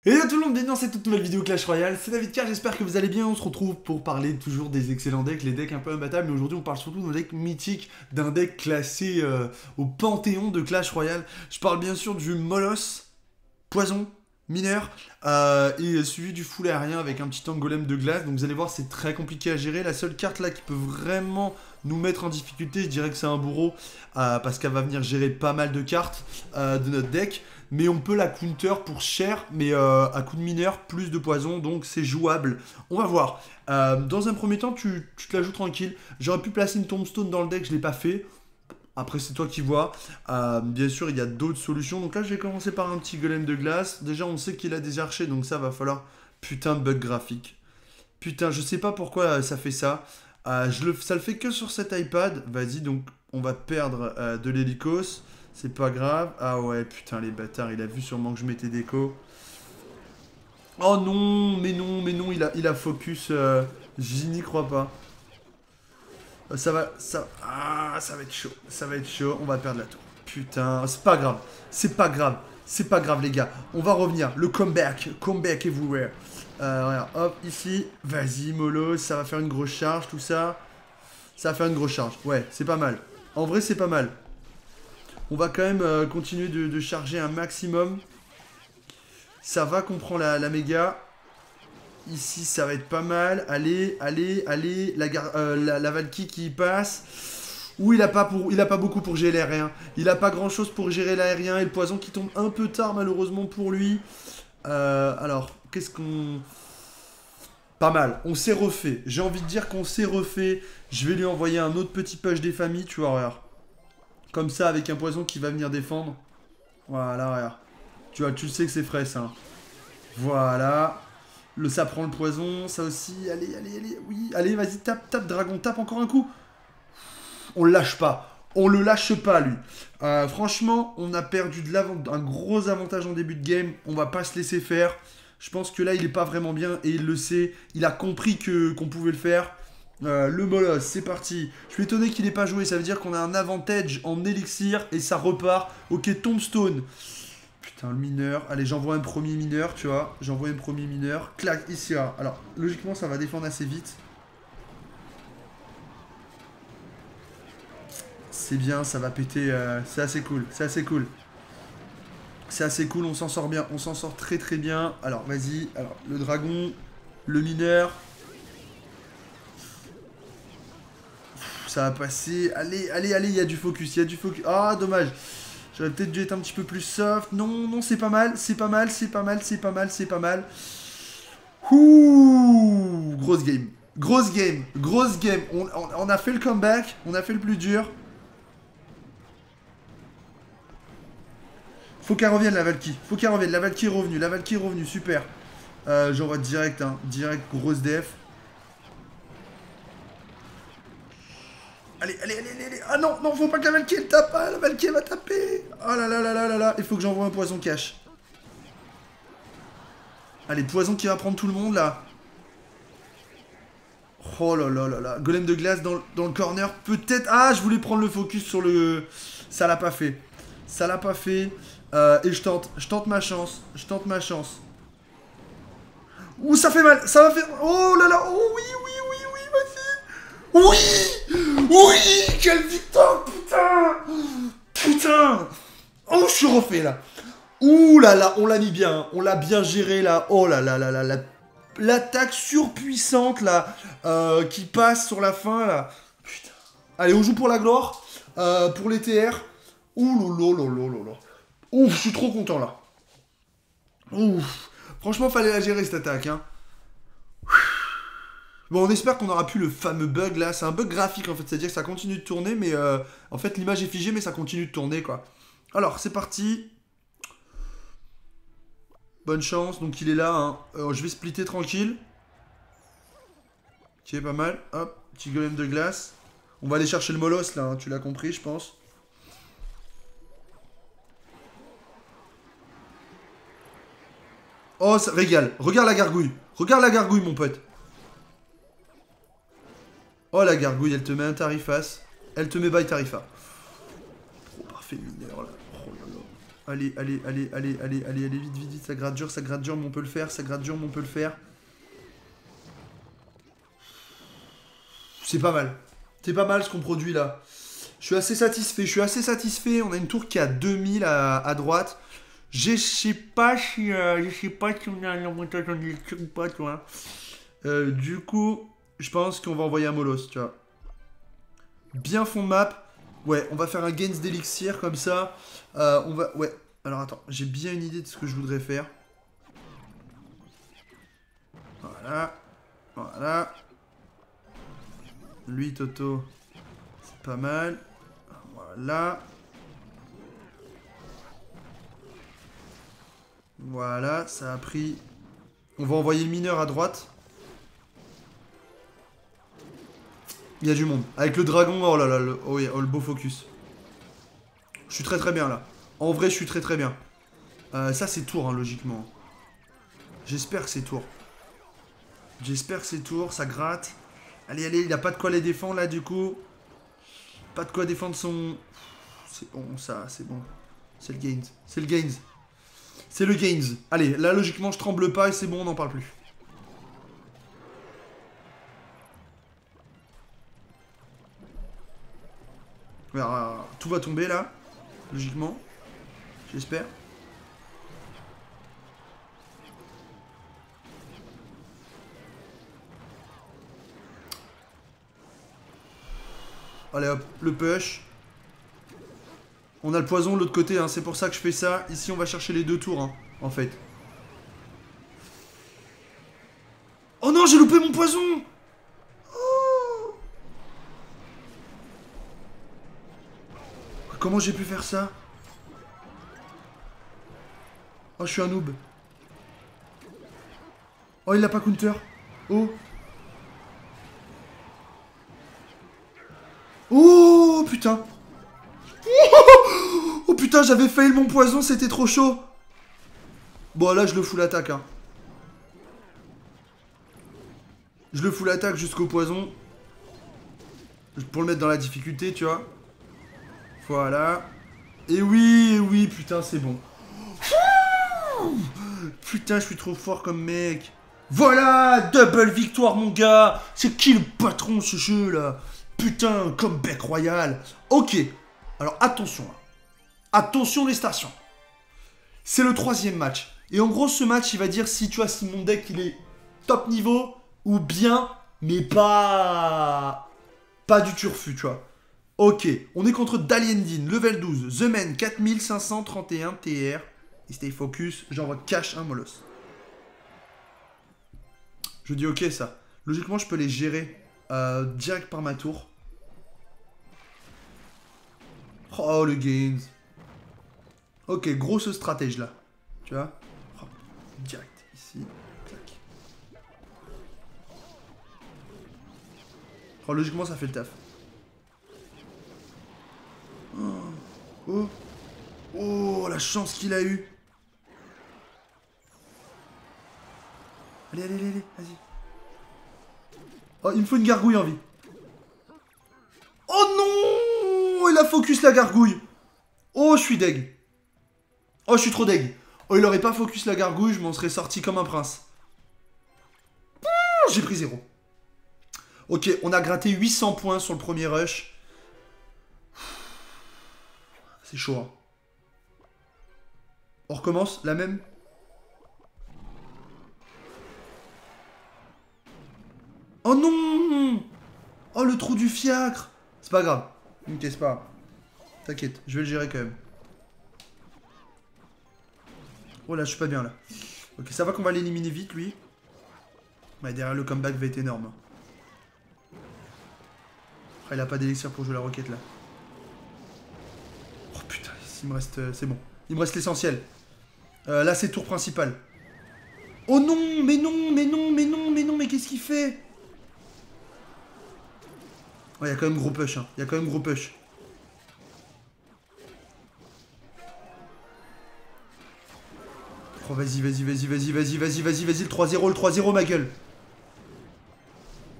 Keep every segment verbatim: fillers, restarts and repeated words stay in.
Hello tout le monde, bienvenue dans cette toute nouvelle vidéo Clash Royale, c'est David K, j'espère que vous allez bien, on se retrouve pour parler toujours des excellents decks, les decks un peu imbattables, mais aujourd'hui on parle surtout d'un deck mythique, d'un deck classé euh, au panthéon de Clash Royale. Je parle bien sûr du Moloss, poison, mineur, euh, et suivi du full aérien avec un petit golem de glace, donc vous allez voir c'est très compliqué à gérer. La seule carte là qui peut vraiment nous mettre en difficulté, je dirais que c'est un bourreau, euh, parce qu'elle va venir gérer pas mal de cartes euh, de notre deck. Mais on peut la counter pour cher, mais euh, à coup de mineur, plus de poison, donc c'est jouable. On va voir. Euh, dans un premier temps, tu, tu te la joues tranquille. J'aurais pu placer une tombstone dans le deck, je ne l'ai pas fait. Après, c'est toi qui vois. Euh, bien sûr, il y a d'autres solutions. Donc là, je vais commencer par un petit golem de glace. Déjà, on sait qu'il a des archers, donc ça va falloir... Putain de bug graphique. Putain, je sais pas pourquoi ça fait ça. Euh, je le, ça le fait que sur cet iPad. Vas-y, donc on va perdre euh, de l'hélicos. C'est pas grave. Ah ouais, putain, les bâtards, il a vu sûrement que je mettais déco. Oh non, mais non, mais non, il a, il a focus. Euh, J'y n'y crois pas. Euh, ça va, ça... Ah, ça va être chaud. Ça va être chaud, on va perdre la tour. Putain, c'est pas grave. C'est pas grave. C'est pas grave, les gars. On va revenir. Le comeback. Comeback everywhere. Euh, regarde, hop, ici. Vas-y, Moloss, ça va faire une grosse charge, tout ça. Ça va faire une grosse charge. Ouais, c'est pas mal. En vrai, c'est pas mal. On va quand même euh, continuer de, de charger un maximum. Ça va qu'on prend la, la méga. Ici, ça va être pas mal. Allez, allez, allez. La, euh, la, la Valky qui passe. Ouh, il a pas, pour, il a pas beaucoup pour gérer l'aérien. Il a pas grand chose pour gérer l'aérien. Et le poison qui tombe un peu tard, malheureusement, pour lui. Euh, alors, qu'est-ce qu'on... Pas mal. On s'est refait. J'ai envie de dire qu'on s'est refait. Je vais lui envoyer un autre petit push des familles, tu vois, regarde. Comme ça, avec un poison qui va venir défendre. Voilà, regarde. Tu vois, tu sais que c'est frais, ça. Voilà. Le, ça prend le poison, ça aussi. Allez, allez, allez. Oui, allez, vas-y, tape, tape, dragon, tape encore un coup. On le lâche pas. On le lâche pas, lui. Euh, franchement, on a perdu de un gros avantage en début de game. On va pas se laisser faire. Je pense que là, il est pas vraiment bien et il le sait. Il a compris que qu'on pouvait le faire. Euh, le Moloss, c'est parti. Je suis étonné qu'il n'ait pas joué. Ça veut dire qu'on a un avantage en élixir et ça repart. Ok, tombstone. Putain, le mineur. Allez, j'envoie un premier mineur, tu vois. J'envoie un premier mineur. Clac, ici. Là. Alors, logiquement, ça va défendre assez vite. C'est bien, ça va péter. Euh, c'est assez cool. C'est assez cool. C'est assez cool, on s'en sort bien. On s'en sort très très bien. Alors, vas-y. Alors, le dragon. Le mineur. Ça va passer. Allez, allez, allez, il y a du focus, il y a du focus. Ah, dommage. J'aurais peut-être dû être un petit peu plus soft. Non, non, c'est pas mal, c'est pas mal, c'est pas mal, c'est pas mal, c'est pas mal. Ouh, grosse game. Grosse game, grosse game. On, on, on a fait le comeback, on a fait le plus dur. Faut qu'elle revienne, la Valky. Faut qu'elle revienne. La Valky est revenue, la Valky est revenue, super. Euh, J'envoie direct, hein. Direct, grosse def. Allez, allez, allez, allez, allez. Ah non, non, faut pas que la Valky elle tape. Ah, la Valky elle va taper. Oh là là là là là là. Il faut que j'envoie un poison cash. Allez, poison qui va prendre tout le monde là. Oh là là là là. Golem de glace dans, dans le corner. Peut-être. Ah, je voulais prendre le focus sur le. Ça l'a pas fait. Ça l'a pas fait. Euh, et je tente. Je tente ma chance. Je tente ma chance. Ouh, ça fait mal. Ça va faire. Oh là là. Oh oui, oui, oui, oui, vas-y. Oui. Oui. Quelle victoire, putain. Putain. Oh, je suis refait là. Ouh là là, on l'a mis bien, on l'a bien géré là. Oh là là là là là. L'attaque surpuissante là, euh, qui passe sur la fin là. Putain. Allez, on joue pour la gloire, euh, pour les T R. Ouh là là là là là. Ouf, je suis trop content là. Ouf. Franchement, fallait la gérer cette attaque. Hein. Bon, on espère qu'on aura pu le fameux bug là. C'est un bug graphique en fait, c'est-à-dire que ça continue de tourner, mais euh, en fait l'image est figée, mais ça continue de tourner quoi. Alors, c'est parti. Bonne chance, donc il est là. Hein. Euh, je vais splitter tranquille. Qui est pas mal. Hop, petit golem de glace. On va aller chercher le Moloss là, hein. Tu l'as compris, je pense. Oh, ça régale. Regarde la gargouille. Regarde la gargouille, mon pote. Oh, la gargouille, elle te met un tariface. Elle te met by tarifa. Oh, parfait mineur là. Oh là là. Allez, allez, allez, allez, allez, allez, allez, vite, vite, vite. Ça gratte dur, ça gratte dur, mais on peut le faire. Ça gratte dur, mais on peut le faire. C'est pas mal. C'est pas mal ce qu'on produit là. Je suis assez satisfait. Je suis assez satisfait. On a une tour qui a deux mille à, à droite. Je sais pas si, euh, je sais pas si on a l'avantage en lecture ou pas, toi. Euh, du coup, je pense qu'on va envoyer un Molos, tu vois. Bien fond de map. Ouais, on va faire un gains d'élixir comme ça. Euh, on va... Ouais. Alors attends, j'ai bien une idée de ce que je voudrais faire. Voilà. Voilà. Lui, Toto, c'est pas mal. Voilà. Voilà, ça a pris... On va envoyer le mineur à droite. Il y a du monde. Avec le dragon, oh là là, le, oh, yeah, oh, le beau focus. Je suis très très bien là. En vrai, je suis très très bien. Euh, ça, c'est tour, hein, logiquement. J'espère que c'est tour. J'espère que c'est tour, ça gratte. Allez, allez, il n'a pas de quoi les défendre là, du coup. Pas de quoi défendre son... C'est bon, ça, c'est bon. C'est le gains. C'est le gains. C'est le gains. Allez, là, logiquement, je tremble pas et c'est bon, on n'en parle plus. Alors, tout va tomber là, logiquement. J'espère. Allez hop, le push. On a le poison de l'autre côté, hein, c'est pour ça que je fais ça. Ici, on va chercher les deux tours, hein, en fait. Oh non, j'ai loupé mon poison! Oh, comment j'ai pu faire ça? Oh, je suis un noob. Oh, il l'a pas counter. Oh. Oh, putain. Oh, putain, j'avais fail mon poison, c'était trop chaud. Bon, là, je le fous l'attaque, hein. Je le fous l'attaque jusqu'au poison. Pour le mettre dans la difficulté, tu vois. Voilà. Et oui, et oui, putain, c'est bon. Putain, je suis trop fort comme mec. Voilà, double victoire, mon gars. C'est qui le patron de ce jeu, là? Putain, comeback royal. Ok. Alors, attention, là. Attention les stations. C'est le troisième match. Et en gros, ce match, il va dire si tu vois si mon deck, il est top niveau ou bien, mais pas... Pas du turfu, tu vois. Ok, on est contre Daliendin, level douze, The Man, quatre mille cinq cent trente et un T R. Et stay focus, j'envoie cash un Molos. Je dis ok ça. Logiquement, je peux les gérer euh, direct par ma tour. Oh, le gains. Ok, grosse stratège là. Tu vois, oh, direct, ici. Clac. Oh, logiquement, ça fait le taf. Oh, oh, oh, la chance qu'il a eu. Allez, allez, allez, allez, vas-y. Oh, il me faut une gargouille en vie. Oh non, il a focus la gargouille. Oh, je suis deg. Oh, je suis trop deg. Oh, il aurait pas focus la gargouille, je m'en serais sorti comme un prince. J'ai pris zéro. Ok, on a gratté huit cents points sur le premier rush. C'est chaud, hein. On recommence, la même. Oh non! Oh, le trou du fiacre! C'est pas grave. Ok, c'est pas grave. T'inquiète, je vais le gérer quand même. Oh là, je suis pas bien là. Ok, ça va qu'on va l'éliminer vite, lui. Ouais, derrière le comeback va être énorme. Ah, il a pas d'élixir pour jouer la roquette là. Oh putain, il me reste... Euh, c'est bon. Il me reste l'essentiel. Euh, là, c'est tour principal. Oh non, mais non, mais non, mais non, mais non, mais qu'est-ce qu'il fait? Oh, il y a quand même gros push, hein. Il y a quand même gros push. Oh, vas-y, vas-y, vas-y, vas-y, vas-y, vas-y, vas-y, vas-y, le trois zéro, le trois zéro, ma gueule.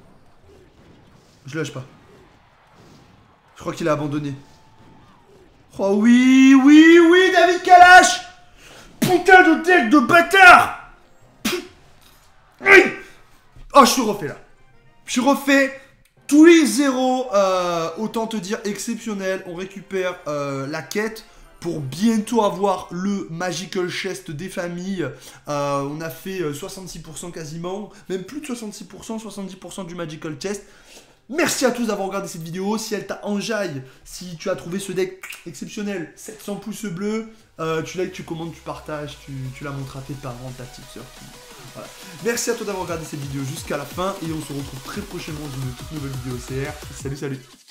Je lâche pas. Je crois qu'il a abandonné. Oh oui, oui, oui, David Kalash. Putain de deck de bâtard. Oui. Oh, je suis refait là. Je suis refait. Tous les zéros, euh, autant te dire exceptionnel. On récupère euh, la quête pour bientôt avoir le Magical Chest des familles. Euh, on a fait euh, soixante-six pour cent quasiment, même plus de soixante-six pour cent, soixante-dix pour cent du Magical Chest. Merci à tous d'avoir regardé cette vidéo. Si elle t'a enjaille, si tu as trouvé ce deck exceptionnel, sept cents pouces bleus, euh, tu likes, tu commentes, tu partages, tu, tu la montres à tes parents, ta petite soeur. Voilà. Merci à toi d'avoir regardé cette vidéo jusqu'à la fin et on se retrouve très prochainement dans une toute nouvelle vidéo C R. Salut, salut.